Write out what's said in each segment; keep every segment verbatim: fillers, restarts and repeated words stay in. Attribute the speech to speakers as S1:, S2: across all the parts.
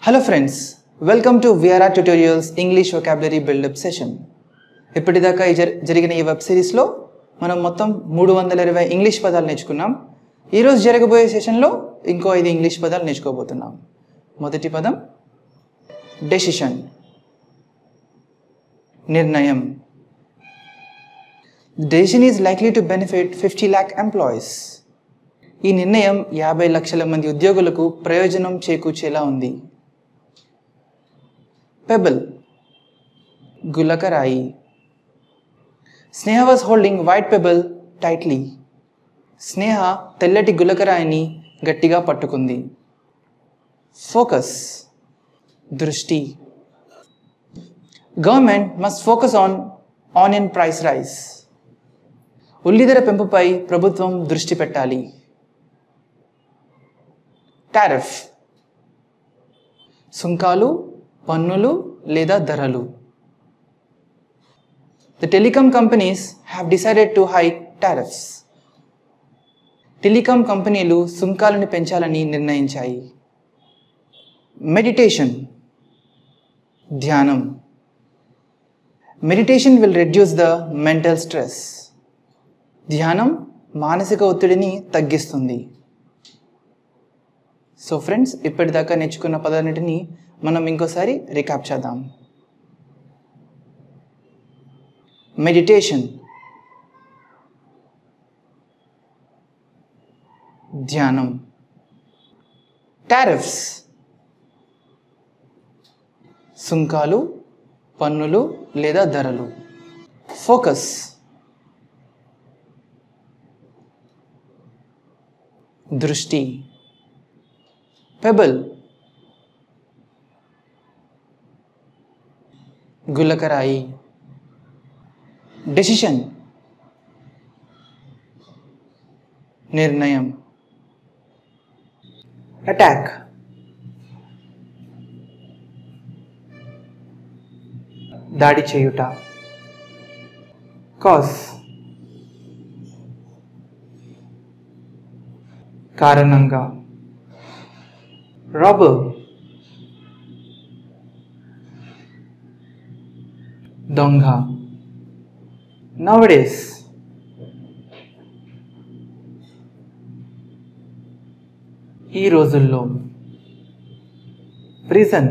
S1: Hello friends, welcome to V R R Tutorials English Vocabulary Build-up session. ఇప్పటిదాకా జరిగిన ఈ web సిరీస్లో మనం మొత్తం మూడు వందల ఇరవై ఇంగ్లీష్ పదాలు నేర్చుకున్నాం. ఈరోజు జరగబోయే సెషన్లో ఇంకో ఐదు ఇంగ్లీష్ పదాలు నేర్చుకోబోతున్నాం. మొదటి పదం డెసిషన్, నిర్ణయం. The decision is likely to benefit fifty lakh employees. ఈ నిర్ణయం యాభై లక్షల మంది ఉద్యోగులకు ప్రయోజనం చేకూర్చేలా ఉంది. Pebble, గులకరాయి. Sneha was holding white pebble tightly. స్నేహ తెల్లటి గులకరాయిని గట్టిగా పట్టుకుంది. Focus, దృష్టి. Government must focus on onion price rise. ఉల్లిధర పెంపుపై ప్రభుత్వం దృష్టి పెట్టాలి. Tariff, సుంకాలు, పన్నులు లేదా ధరలు. The telecom companies have decided to hike tariffs. Telecom కంపెనీలు సుంకాలను పెంచాలని నిర్ణయించాయి. Meditation, ధ్యానం. Meditation will reduce the mental stress. ధ్యానం మానసిక ఒత్తిడిని తగ్గిస్తుంది. సో ఫ్రెండ్స్, ఇప్పటిదాకా నేర్చుకున్న పదాలన్నిటిని మనం ఇంకోసారి రీక్యాప్ చేద్దాం. మెడిటేషన్, ధ్యానం. టారిఫ్స్, సుంకాలు, పన్నులు లేదా ధరలు. ఫోకస్, దృష్టి. పెబల్, గులకరాయి. డెసిషన్, నిర్ణయం. అటాక్, దాడి చేయుట. కాజ్, కారణంగా. రాబర్, దొంగ. nowadays, ఈ రోజుల్లో. Prison,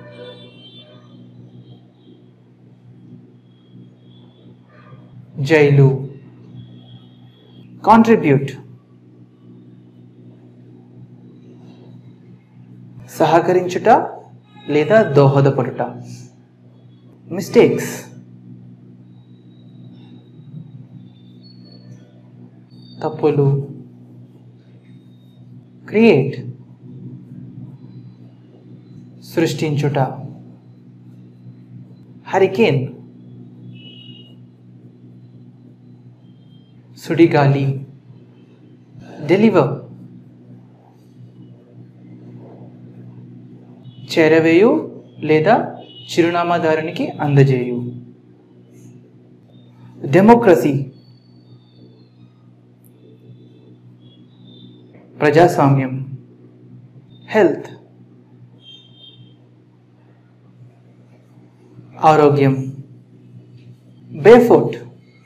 S1: jail. కాంట్రిబ్యూట్, సహకరించుట లేదా దోహదపడుట. మిస్టేక్స్, తప్పులు. క్రియేట్, సృష్టించుట. హరికేన్, సుడిగాలి. డెలివర్, చేరవేయు లేదా చిరునామాదారునికి అందజేయు. డెమోక్రసీ, ప్రజాస్వామ్యం. హెల్త్, ఆరోగ్యం. బేఫుట్,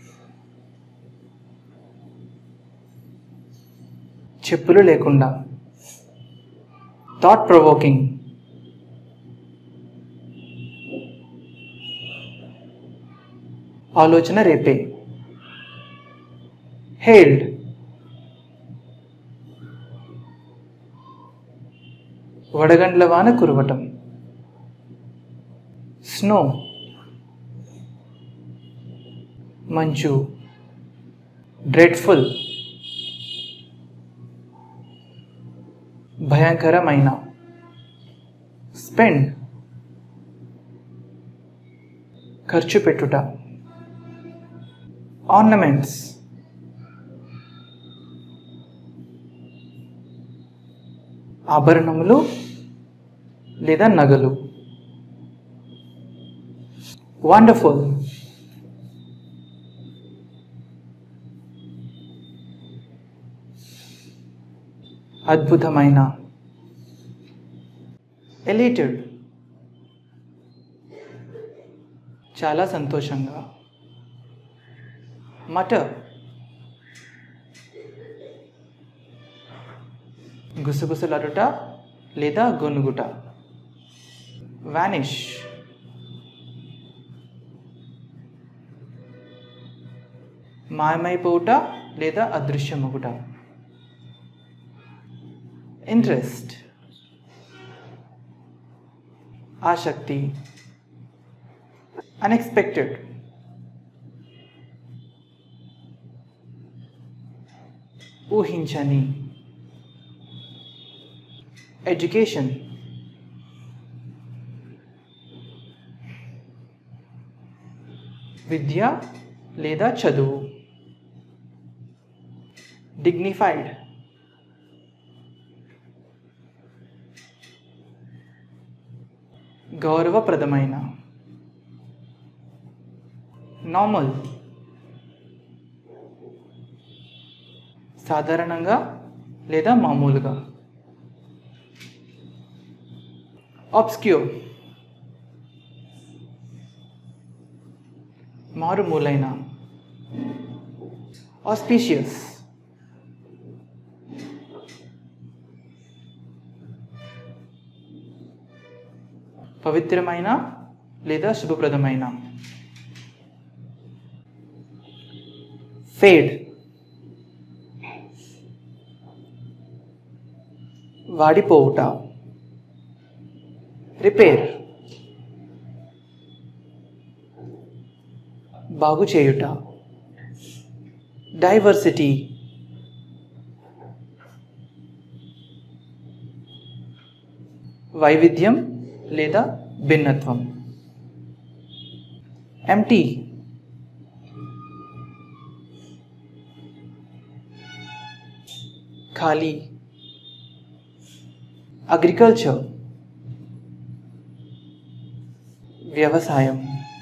S1: చెప్పులు లేకుండా. థాట్ ప్రొవోకింగ్, ఆలోచన రేపే. హెయిల్డ్, వడగండ్ల వాన కురవటం. స్నో, మంచు. డ్రెడ్ఫుల్, భయంకరమైన. స్పెండ్, ఖర్చు పెట్టుట. ఆర్నమెంట్స్, ఆభరణములు లేదా నగలు. వండర్ఫుల్, అద్భుతమైన. ఎలీటెడ్ చాలా సంతోషంగా. మటర్ గుసగుసలాడుట లేదా గొనుగుట. వానిష్ మాయమైపోవుట లేదా అదృశ్యమగుట. ఇంట్రెస్ట్ ఆసక్తి. అన్ఎక్స్పెక్టెడ్ ఊహించని. ఎడ్యుకేషన్ విద్య లేదా చదువు. డిగ్నిఫైడ్ గౌరవప్రదమైన. నార్మల్ సాధారణంగా లేదా మామూలుగా. ఆబ్స్క్యూర్ మారుమూలైన. ఆస్పీషియస్ పవిత్రమైన లేదా శుభప్రదమైన. ఫేడ్ వాడిపోవుట. రిపేర్ బాగు చేయుట. డైవర్సిటీ వైవిధ్యం లేదా భిన్నత్వం. ఎంటీ ఖాళీ. అగ్రికల్చర్ వ్యవసాయం.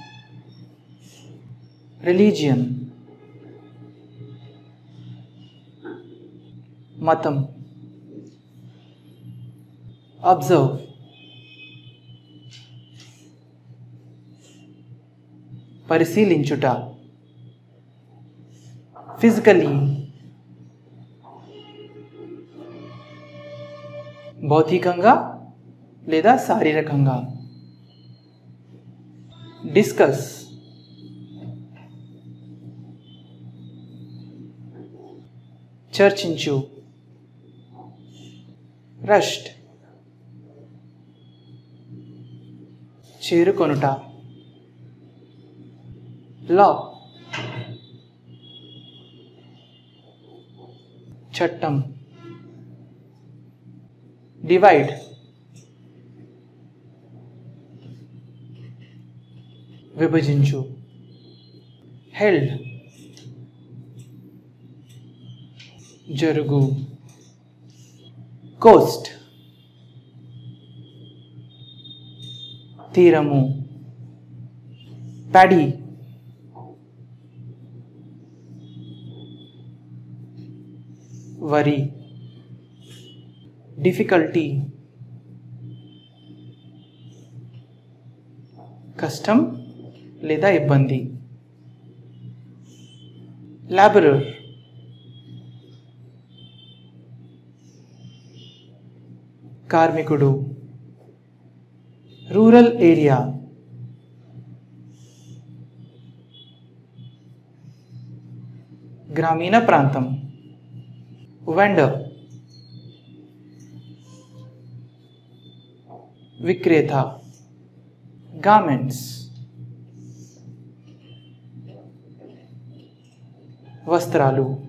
S1: రిలీజియన్ మతం. అబ్జర్వ్ పరిశీలించుట. ఫిజికలీ భౌతికంగా లేదా శారీరకంగా. డిస్కస్ చర్చించు. రష్ట్ చేరుకొనుట. లా చట్టం. డివైడ్ విభజించు. హెల్డ్ జరుగు. కోస్ట్ తీరము. ప్యాడీ వరి. డిఫికల్టీ కష్టం లేదా ఇబ్బంది. లాబరర్ కార్మికుడు. రూరల్ ఏరియా గ్రామీణ ప్రాంతం. వెండర్ విక్రేత. గార్మెంట్స్ వస్త్రాలు.